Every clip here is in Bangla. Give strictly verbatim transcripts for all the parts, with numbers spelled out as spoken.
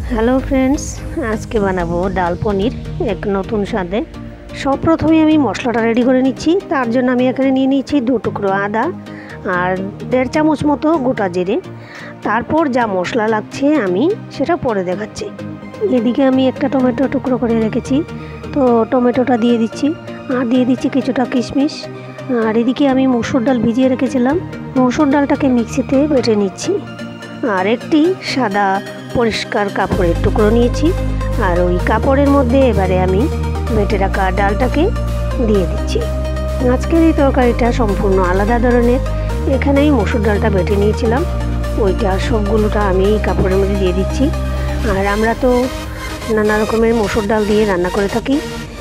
হ্যালো ফ্রেন্ডস, আজকে বানাবো ডাল পনির এক নতুন স্বাদে। সব প্রথমে আমি মশলাটা রেডি করে নিচ্ছি। তার জন্য আমি এখানে নিয়ে নিচ্ছি দু টুকরো আদা আর দেড় চামচ মতো গোটা জিরে। তারপর যা মশলা লাগছে আমি সেটা পরে দেখাচ্ছি। এদিকে আমি একটা টমেটো টুকরো করে রেখেছি, তো টমেটোটা দিয়ে দিচ্ছি আর দিয়ে দিচ্ছি কিছুটা কিশমিশ। আর এদিকে আমি মসুর ডাল ভিজিয়ে রেখেছিলাম, মসুর ডালটাকে মিক্সিতে বেটে নিচ্ছি। আর একটি সাদা পরিষ্কার কাপড়ের টুকরো নিয়েছি, আর ওই কাপড়ের মধ্যে এবারে আমি বেটে রাখা ডালটাকে দিয়ে দিচ্ছি। আজকের এই তরকারিটা সম্পূর্ণ আলাদা ধরনের। এখানেই মসুর ডালটা বেটে নিয়েছিলাম, ওইটা সবগুলোটা আমি এই কাপড়ের মধ্যে দিয়ে দিচ্ছি। আর আমরা তো নানা রকমের মসুর ডাল দিয়ে রান্না করে থাকি,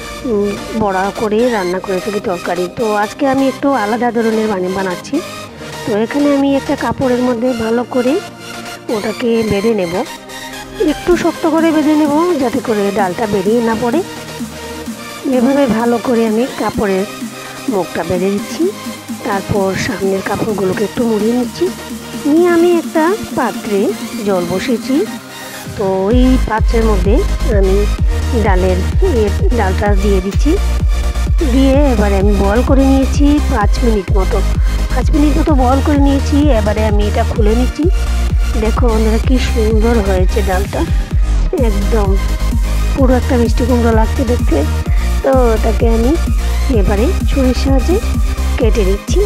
বড়া করে রান্না করে থাকি তরকারি। তো আজকে আমি একটু আলাদা ধরনের বানিয়ে বানাচ্ছি। তো এখানে আমি একটা কাপড়ের মধ্যে ভালো করে ওটাকে বেঁধে নেব, একটু শক্ত করে বেঁধে নেব যাতে করে ডালটা বেরিয়ে না পড়ে। এভাবে ভালো করে আমি কাপড়ের মুখটা বেঁধে দিচ্ছি। তারপর সামনের কাপড়গুলোকে একটু মুড়িয়ে নিচ্ছি। নিয়ে আমি একটা পাত্রে জল বসিয়েছি, তো ওই পাত্রের মধ্যে আমি ডালের ডালটা দিয়ে দিচ্ছি। দিয়ে এবারে আমি বয়েল করে নিয়েছি পাঁচ মিনিট মতো পাঁচ মিনিট মতো বয়েল করে নিয়েছি। এবারে আমি এটা খুলে নিচ্ছি। দেখো বন্ধুরা, কি সুন্দর হয়েছে ডালটা, একদম পুরো একটা মিষ্টি কুমড়ো লাগছে দেখতে। তো ওটাকে আমি এবারে ছুরির সাহায্যে কেটে নিচ্ছি।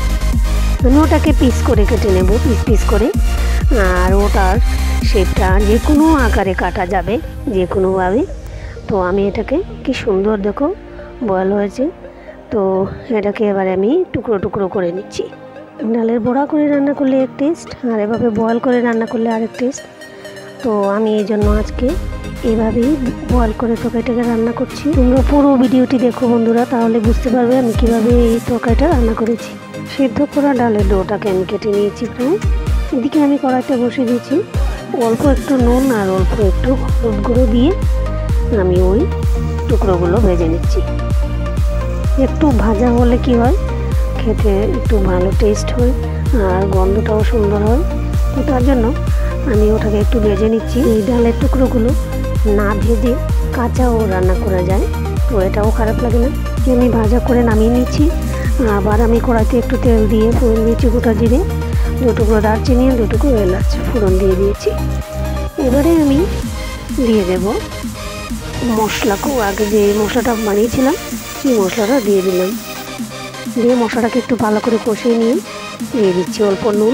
আমি ওটাকে পিস করে কেটে নেব, পিস পিস করে। আর ওটার শেপটা যে কোনো আকারে কাটা যাবে, যে কোনোভাবে। তো আমি এটাকে কি সুন্দর দেখো বয়েল হয়েছে। তো এটাকে এবারে আমি টুকরো টুকরো করে নিচ্ছি। ডালের বড়া করে রান্না করলে এক টেস্ট, আর এভাবে বয়েল করে রান্না করলে আরেক টেস্ট। তো আমি এই জন্য আজকে এভাবেই বয়েল করে তরকারিটাকে রান্না করছি। তোমরা পুরো ভিডিওটি দেখো বন্ধুরা, তাহলে বুঝতে পারবে আমি কিভাবে এই তরকারিটা রান্না করেছি। সিদ্ধ করা ডালের ডোটাকে আমি কেটে নিয়েছি প্রায়। এদিকে আমি কড়াইতে বসিয়ে দিয়েছি, অল্প একটু নুন আর অল্প একটু হলুদ গুঁড়ো দিয়ে আমি ওই টুকরোগুলো ভেজে নিচ্ছি। একটু ভাজা হলে কি হয়, খেতে একটু ভালো টেস্ট হয় আর গন্ধটাও সুন্দর হয়। তো তার জন্য আমি ওটাকে একটু ভেজে নিচ্ছি। এই ডালের টুকরোগুলো না ভেজে কাঁচাও রান্না করা যায়, তো এটাও খারাপ লাগে না। আমি ভাজা করে নামিয়ে নিচ্ছি। আবার আমি কড়াইতে একটু তেল দিয়ে ফোড়ন দিয়েছি গোটা জিরে, দু টুকরো দারচিনি, দু টুকরো এলাচ ফোড়ন দিয়ে দিয়েছি। এবারে আমি দিয়ে দেব মশলাকেও, আগে যে মশলাটা বানিয়েছিলাম সেই মশলাটা দিয়ে দিলাম। দিয়ে মশলাটাকে একটু ভালো করে কষিয়ে নিয়ে দিয়ে দিচ্ছি অল্প নুন।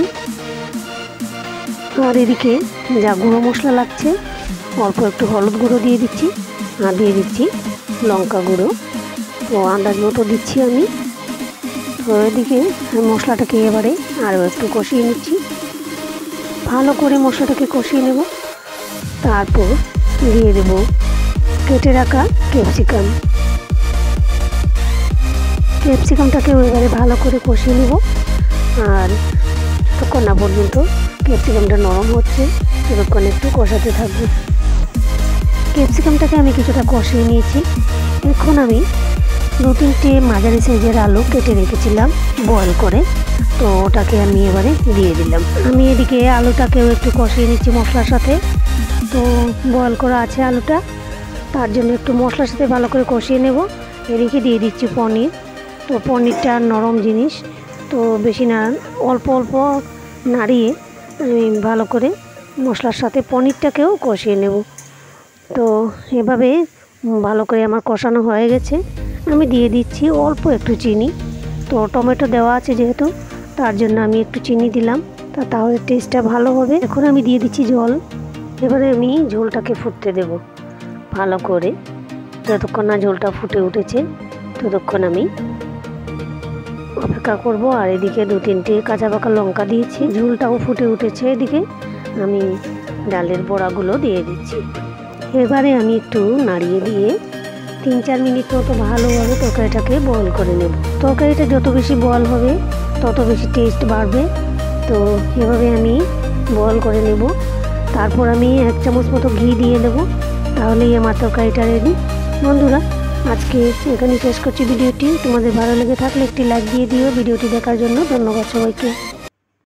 আর এদিকে যা গুঁড়ো মশলা লাগছে অল্প একটু হলুদ গুঁড়ো দিয়ে দিচ্ছি, আর দিয়ে দিচ্ছি লঙ্কা গুঁড়ো, তো আন্দাজ মতো দিচ্ছি আমি। তো এদিকে মশলাটাকে এবারে আরও একটু কষিয়ে নিচ্ছি, ভালো করে মশলাটাকে কষিয়ে নেব। তারপর দিয়ে দেব কেটে রাখা ক্যাপসিকাম। ক্যাপসিকামটাকেও এবারে ভালো করে কষিয়ে নেব। আর ততক্ষণ না পর্যন্ত ক্যাপসিকামটা নরম হচ্ছে ততক্ষণ একটু কষাতে থাকবো। ক্যাপসিকামটাকে আমি কিছুটা কষিয়ে নিয়েছি। এখন আমি দু তিনটে মাঝারি সাইজের আলু কেটে রেখেছিলাম বয়েল করে, তো ওটাকে আমি এবারে দিয়ে দিলাম। আমি এদিকে আলুটাকেও একটু কষিয়ে নিচ্ছি মশলার সাথে। তো বয়েল করা আছে আলুটা, তার জন্য একটু মশলার সাথে ভালো করে কষিয়ে নেব। এদিকে দিয়ে দিচ্ছি পনির। তো পনিরটা নরম জিনিস, তো বেশি না, অল্প অল্প নাড়িয়ে আমি ভালো করে মশলার সাথে পনিরটাকেও কষিয়ে নেব। তো এভাবে ভালো করে আমার কষানো হয়ে গেছে। আমি দিয়ে দিচ্ছি অল্প একটু চিনি। তো টমেটো দেওয়া আছে যেহেতু, তার জন্য আমি একটু চিনি দিলাম, তা তাহলে টেস্টটা ভালো হবে। এখন আমি দিয়ে দিচ্ছি জল। এবারে আমি ঝোলটাকে ফুটতে দেব ভালো করে। যতক্ষণ না ঝোলটা ফুটে উঠেছে ততক্ষণ আমি অপেক্ষা করব। আর এদিকে দু তিনটে কাঁচা পাকা লঙ্কা দিয়েছি, ঝোলটাও ফুটে উঠেছে। এদিকে আমি ডালের বড়াগুলো দিয়ে দিচ্ছি। এবারে আমি একটু নাড়িয়ে দিয়ে তিন চার মিনিট মতো ভালোভাবে তরকারিটাকে বয়েল করে নেব। তরকারিটা যত বেশি বয়েল হবে তত বেশি টেস্ট বাড়বে। তো এভাবে আমি বয়েল করে নেব। তারপর আমি এক চামচ মতো ঘি দিয়ে দেবো, তাহলেই আমার তরকারিটা রেডি। বন্ধুরা, আজকে এখানে শেষ করছি ভিডিওটি। তোমাদের ভালো লেগে থাকলে একটি লাইক দিয়ে দিও। ভিডিওটি দেখার জন্য ধন্যবাদ সবাইকে।